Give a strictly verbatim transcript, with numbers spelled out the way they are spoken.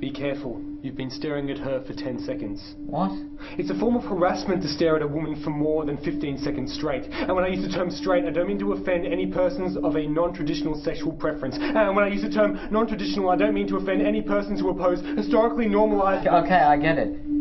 Be careful. You've been staring at her for ten seconds. What? It's a form of harassment to stare at a woman for more than fifteen seconds straight. And when I use the term straight, I don't mean to offend any persons of a non-traditional sexual preference. And when I use the term non-traditional, I don't mean to offend any persons who oppose historically normalized... Okay, I get it.